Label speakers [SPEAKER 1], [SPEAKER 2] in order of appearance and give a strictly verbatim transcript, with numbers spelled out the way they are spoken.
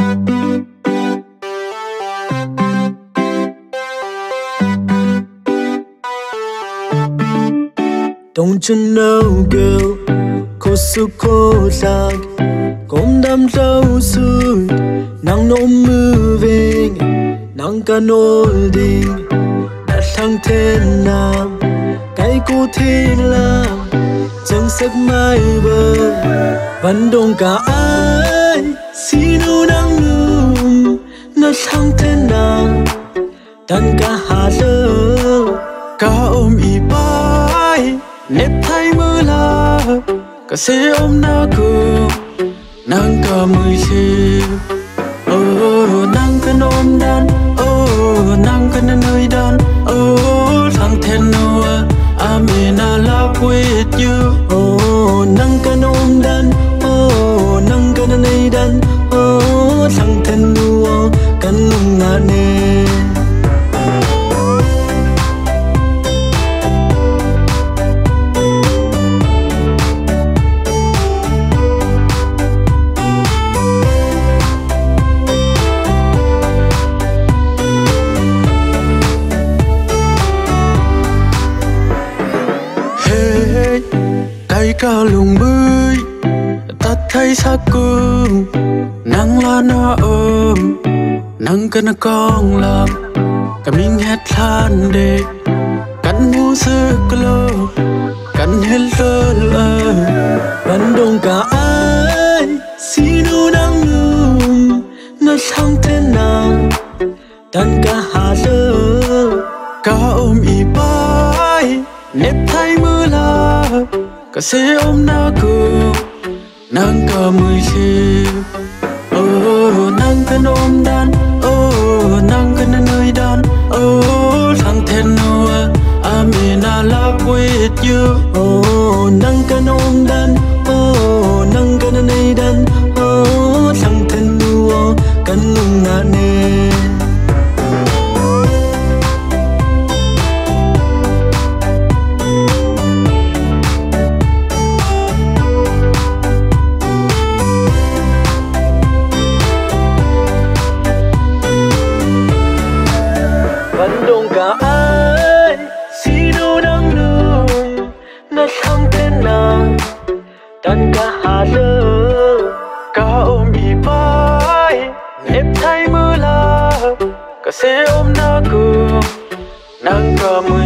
[SPEAKER 1] Don't you know, girl, kosu kosak, kom dam rau sui, nang no moving, nang kan holding, đã thăng thiên nam, cái cô thiên lam, chẳng sắc mai bờ, vẫn đông cả ai, xin u nang nung, nó thăng thiên nam, tan cả hà lơ, cả ôm y bay. Nếp thay mưa la cả xe ôm na cửa nàng cả mười chiều oh nàng cần ôm đan oh nàng cần nơi đan oh thằng thèn nua Amina love with you oh nàng cần ôm đan oh nàng cần nơi đan oh thằng thèn nua cần nung ngã nè. Cả lùng bơi ta thấy xa cương nắng la na ôm nắng cần con làm cả mình hết than để cắn mu sức lơ cắn hết lơ lơ vẫn đông cả ai xin u nắng lùng nó sang thế nào tan cả hà lơ cả ôm y bay nếp thay mưa la cả xe ôm na cửa nàng cả mười chiều oh nàng cần ôm đan oh nàng cần nơi đan oh thằng thèn nua Amina love with you oh nàng cần ôm đan oh nàng cần nơi đan oh thằng thèn nua cần nung ngã nè. Vẫn đông cả ai xin u đang lung nó sang thế nào tan cả hà lơ cả ôm y bay nếp thay mưa la cả xe ôm na cửa nàng cả mười